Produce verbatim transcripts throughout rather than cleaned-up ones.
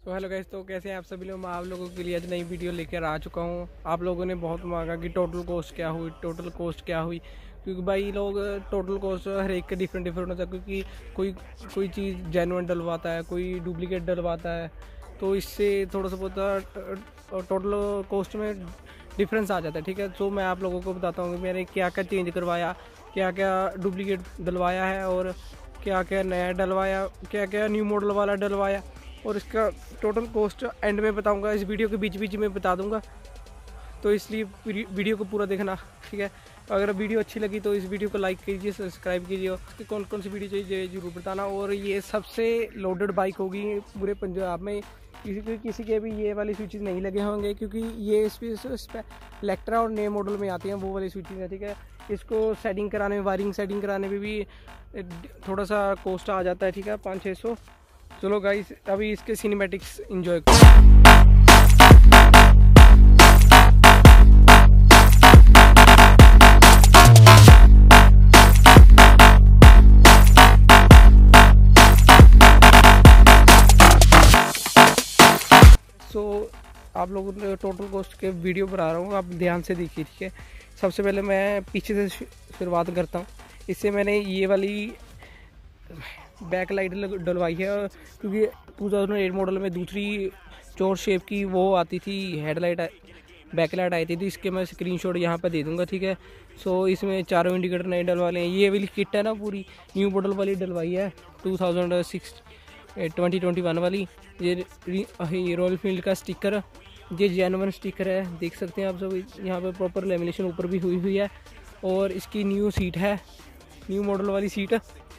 तो hello guys, तो कैसे हैं आप सभी लोग। मैं आप लोगों के लिए आज नई वीडियो लेकर आ चुका हूं। आप लोगों ने बहुत मांगा कि टोटल कॉस्ट क्या हुई, टोटल कॉस्ट क्या हुई, क्योंकि भाई लोग टोटल कॉस्ट हर एक के डिफरेंट डिफरेंट होता है, क्योंकि कोई कोई चीज़ जेन्युइन डलवाता है, कोई डुप्लीकेट डलवाता है, तो इससे थोड़ा सा बहुत टोटल कॉस्ट में डिफरेंस आ जाता है। ठीक है, तो मैं आप लोगों को बताता हूँ कि मैंने क्या क्या चेंज करवाया, क्या क्या डुप्लीकेट डलवाया है और क्या क्या नया डलवाया, क्या क्या न्यू मॉडल वाला डलवाया, और इसका टोटल कॉस्ट एंड में बताऊंगा। इस वीडियो के बीच बीच में बता दूंगा, तो इसलिए वीडियो को पूरा देखना। ठीक है, अगर वीडियो अच्छी लगी तो इस वीडियो को लाइक कीजिए, सब्सक्राइब कीजिए, उसकी कौन कौन सी वीडियो चाहिए जरूर बताना। और ये सबसे लोडेड बाइक होगी पूरे पंजाब में। किसी के किसी के भी ये वाली स्विचेस नहीं लगे होंगे, क्योंकि ये इस पे इलेक्ट्रा और नए मॉडल में आती हैं वो वाली स्विचेस हैं। ठीक है, इसको सेटिंग कराने में, वायरिंग सेटिंग कराने में भी थोड़ा सा कॉस्ट आ जाता है। ठीक है, पाँच छः सौ। चलो गाइस, अभी इसके सिनेमैटिक्स एंजॉय करो। सो so, आप लोगों ने टोटल कॉस्ट के वीडियो बना रहा हूँ, आप ध्यान से देखिए। ठीक है, सबसे पहले मैं पीछे से शुरुआत करता हूँ। इससे मैंने ये वाली बैक लाइट डलवाई है, क्योंकि टू थाउजेंड एट मॉडल में दूसरी चोर शेप की वो आती थी, हेडलाइट बैक लाइट आई थी, तो इसके मैं स्क्रीनशॉट यहाँ पर दे दूँगा। ठीक है, सो इसमें चारों इंडिकेटर नए डलवा लें। ये वाली किट है ना, पूरी न्यू मॉडल वाली डलवाई है, two thousand six twenty twenty one वाली। ये रॉयल एनफील्ड का स्टिकर, ये जेन्युइन स्टिकर है, देख सकते हैं आप सब। यहाँ पे प्रॉपर लेमिनेशन ऊपर भी हुई हुई है, और इसकी न्यू सीट है, न्यू मॉडल वाली सीट,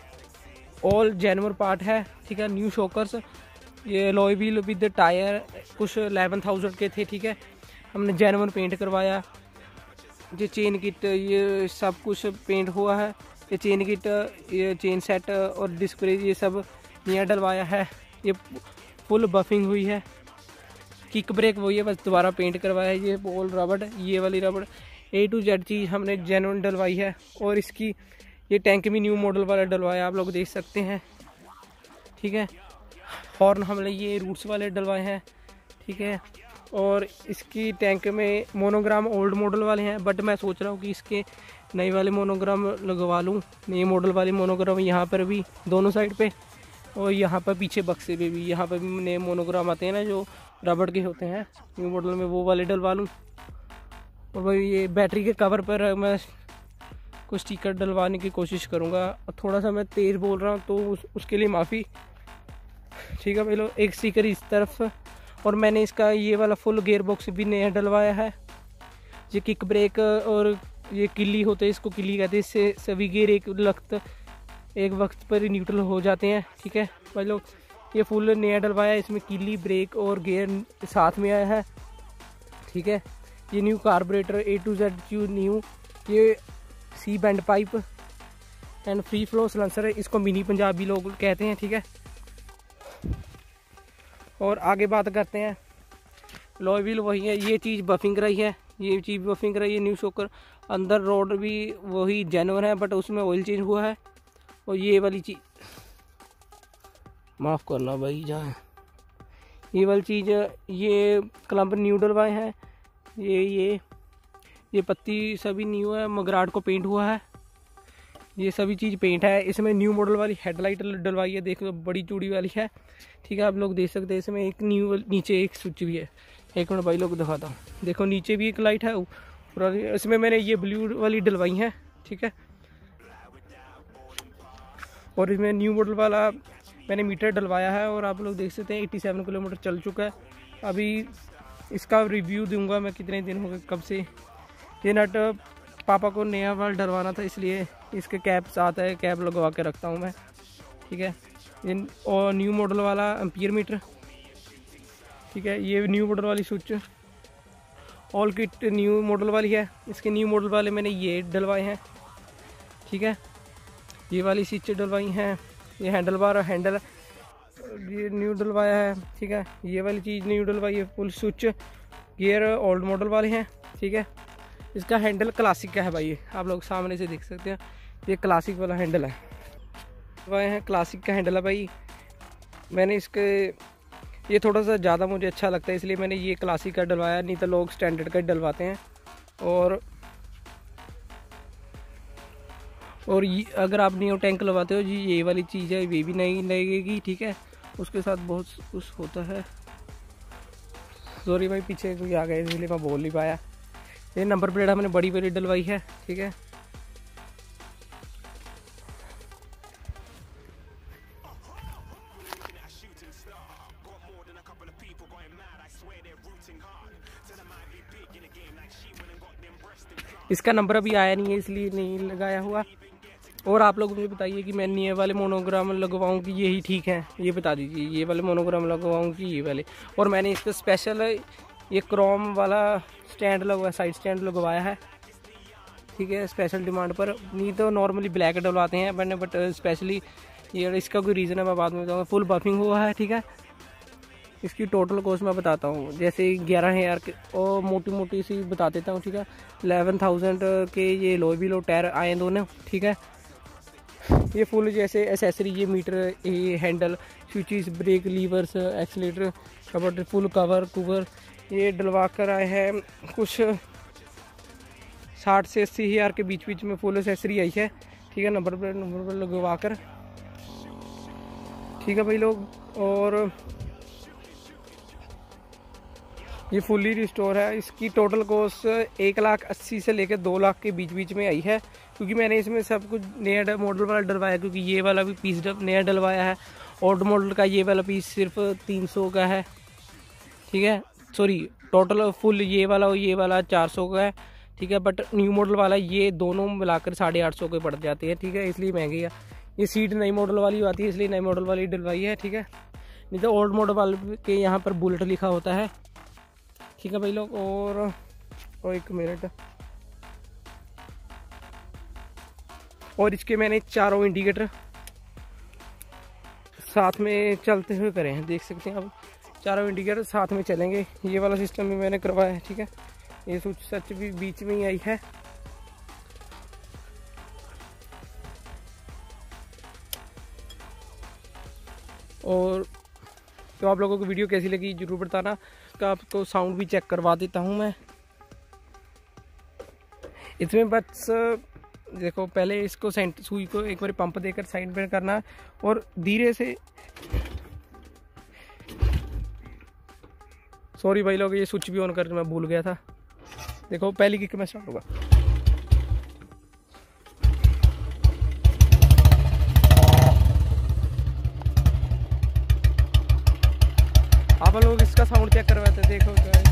ऑल जेन्युइन पार्ट है। ठीक है, न्यू शॉकर्स, ये लॉय व्हील विद टायर कुछ एलेवन थाउजेंड के थे। ठीक है, हमने जेन्युइन पेंट करवाया। ये चेन किट, ये सब कुछ पेंट हुआ है। ये चेन किट, ये चेन सेट और डिस्प्ले, ये सब नया डलवाया है। ये फुल बफिंग हुई है। किक ब्रेक वही है, बस दोबारा पेंट करवाया है। ये पोल रबड़, ये वाली रबड़, ए टू जेड चीज़ हमने जेन्युइन डलवाई है। और इसकी ये टैंक भी न्यू मॉडल वाला डलवाया, आप लोग देख सकते हैं। ठीक है, हॉर्न हमने ये रूट्स वाले डलवाए हैं। ठीक है, और इसकी टैंक में मोनोग्राम ओल्ड मॉडल वाले हैं, बट मैं सोच रहा हूँ कि इसके नए वाले मोनोग्राम लगवा लूँ। नए मॉडल वाले मोनोग्राम यहाँ पर भी दोनों साइड पे, और यहाँ पर पीछे बक्से पे भी, यहाँ पर भी नए मोनोग्राम आते हैं ना जो रबड़ के होते हैं न्यू मॉडल में, वो वाले डलवा लूँ। और भाई ये बैटरी के कवर पर मैं कुछ स्टिकर डलवाने की कोशिश करूँगा। थोड़ा सा मैं तेज़ बोल रहा हूँ तो उस, उसके लिए माफ़ी। ठीक है भाई लोग, एक स्टिकर इस तरफ, और मैंने इसका ये वाला फुल गियर बॉक्स भी नया डलवाया है। ये किक ब्रेक और ये किल्ली होते हैं, इसको किल्ली कहते हैं, इससे सभी गियर एक वक्त एक वक्त पर न्यूट्रल हो जाते हैं। ठीक है भाई लोग, ये फुल नया डलवाया, इसमें किल्ली, ब्रेक और गियर साथ में आया है। ठीक है, ये new carburettor A to Z Q new, ये C band pipe and free flow silencer है, इसको मिनी पंजाबी लोग कहते हैं। ठीक है, और आगे बात करते हैं। लॉय व्हील वही है, ये चीज़ बफिंग रही है, ये चीज़ बफिंग रही है। न्यू शॉकर, अंदर रोड भी वही जेन्युइन है, बट उसमें ऑयल चेंज हुआ है। और ये वाली चीज़ माफ़ करना भाई जहाँ, ये वाली चीज़, ये क्लम्प न्यू डलवाए हैं। ये ये ये पत्ती सभी न्यू है, मगराट को पेंट हुआ है। ये सभी चीज़ पेंट है। इसमें न्यू मॉडल वाली हेडलाइट डलवाई है, देखो बड़ी चूड़ी वाली है। ठीक है, आप लोग देख सकते हैं। इसमें एक न्यू नीचे एक स्विच भी है, एक मिनट भाई लोग दिखाता हूँ। देखो नीचे भी एक लाइट है, और इसमें मैंने ये ब्लू वाली डलवाई है। ठीक है, और इसमें न्यू मॉडल वाला मैंने मीटर डलवाया है, और आप लोग देख सकते हैं सत्तासी किलोमीटर चल चुका है। अभी इसका रिव्यू दूंगा मैं, कितने दिन हो गए कब से। ये नट पापा को नया वाला डलवाना था, इसलिए इसके कैप साथ है, कैप लगवा के रखता हूँ मैं। ठीक है, ये और न्यू मॉडल वाला एम्पियर मीटर। ठीक है, ये न्यू मॉडल वाली switch, all kit new model वाली है। इसके न्यू मॉडल वाले मैंने ये डलवाए हैं। ठीक है, ये वाली स्विच डलवाई हैं। ये हैंडल बार हैंडल ये न्यू डलवाया है। ठीक है, ये वाली चीज़ न्यू डलवाई है। Full switch gear old model वाले हैं। ठीक है, इसका हैंडल क्लासिक का है भाई, आप लोग सामने से देख सकते हैं। ये क्लासिक वाला हैंडल है, वह है क्लासिक का हैंडल है भाई। मैंने इसके ये थोड़ा सा ज़्यादा मुझे अच्छा लगता है, इसलिए मैंने ये क्लासिक का डलवाया, नहीं तो लोग स्टैंडर्ड का डलवाते हैं। और और ये अगर आप नियो टैंक लगवाते हो जी, ये वाली चीज़ है, ये भी नहीं लगेगी, ठीक है। उसके साथ बहुत कुछ होता है। सॉरी भाई, पीछे कोई आ गया इसलिए मैं बोल नहीं पाया। ये नंबर प्लेट हमने बड़ी बड़ी डलवाई है, ठीक है। इसका नंबर अभी आया नहीं है इसलिए नहीं लगाया हुआ। और आप लोग मुझे बताइए कि मैं ये वाले मोनोग्राम लगवाऊं कि यही ठीक है, ये बता दीजिए। ये वाले मोनोग्राम लगवाऊं कि ये वाले। और मैंने इस पर स्पेशल ये क्रोम वाला स्टैंड लगवाया, साइड स्टैंड लगवाया है, ठीक है, स्पेशल डिमांड पर। नहीं तो नॉर्मली ब्लैक डलवाते हैं मैंने, बट स्पेशली ये इसका कोई रीज़न है मैं बाद में बताऊँगा। फुल बफिंग हुआ है, ठीक है। इसकी टोटल कॉस्ट मैं बताता हूँ, जैसे ग्यारह हज़ार के और मोटी मोटी सी बता देता हूँ, ठीक है। एलेवन थाउजेंड के ये लो भी लो टायर आए दोनों, ठीक है। ये फुल जैसे एसेसरी, ये मीटर, ये handle, switches, brake levers, accelerator, cover, full cover cover ये डलवा कर आए हैं। कुछ साठ से अस्सी हज़ार के बीच बीच में फुल एसेसरी आई है, ठीक है। नंबर पर नंबर पर लगवा कर, ठीक है भाई लोग। और ये फुल्ली रिस्टोर है। इसकी टोटल कॉस्ट एक लाख अस्सी से लेकर दो लाख के बीच बीच में आई है, क्योंकि मैंने इसमें सब कुछ नया मॉडल वाला डलवाया, क्योंकि ये वाला भी पीस नया डलवाया है। ओल्ड मॉडल का ये वाला पीस सिर्फ तीन सौ का है, ठीक है। सॉरी, टोटल फुल ये वाला और ये वाला चार सौ का है, ठीक है। बट न्यू मॉडल वाला ये दोनों मिलाकर साढ़े आठ सौ के पड़ जाते हैं, ठीक है, इसलिए महंगी है। ये सीट नई मॉडल वाली आती है, इसलिए नई मॉडल वाली डलवाई है, ठीक है। नहीं तो ओल्ड मॉडल वाले के यहाँ पर बुलेट लिखा होता है, ठीक है भाई लोग। और, और एक मिनट, और इसके मैंने चारों इंडिकेटर साथ में चलते हुए करे हैं, देख सकते हैं आप। चारों इंडिकेटर साथ में चलेंगे, ये वाला सिस्टम भी मैंने करवाया है, ठीक है। ये स्विच सच भी बीच में ही आई है। और तो आप लोगों को वीडियो कैसी लगी जरूर बताना। का आपको साउंड भी चेक करवा देता हूं मैं इसमें। बस देखो, पहले इसको सेंट सुई को एक बार पंप देकर साइड में करना और धीरे से, सॉरी भाई लोग, ये स्विच भी ऑन करके मैं भूल गया था। देखो पहली किक में स्टार्ट होगा। आप लोग इसका साउंड चेक करवाते, देखो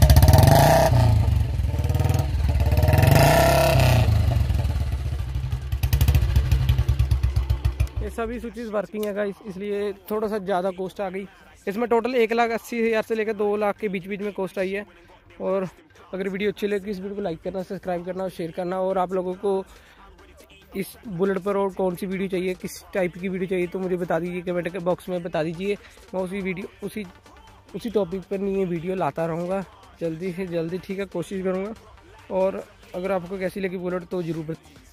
ये सभी स्विचेस वर्किंग है गाइस, इसलिए थोड़ा सा ज़्यादा कॉस्ट आ गई। इसमें टोटल एक लाख अस्सी हज़ार से लेकर दो लाख के बीच बीच में कॉस्ट आई है। और अगर वीडियो अच्छी लगी इस वीडियो को लाइक करना, सब्सक्राइब करना और शेयर करना। और आप लोगों को इस बुलेट पर और कौन सी वीडियो चाहिए, किस टाइप की वीडियो चाहिए, तो मुझे बता दीजिए, कमेंट के बॉक्स में बता दीजिए। मैं उसी वीडियो उसी उसी टॉपिक पर नहीं ये वीडियो लाता रहूँगा जल्दी से जल्दी, ठीक है, कोशिश करूँगा। और अगर आपको कैसी लगी बुलेट तो ज़रूर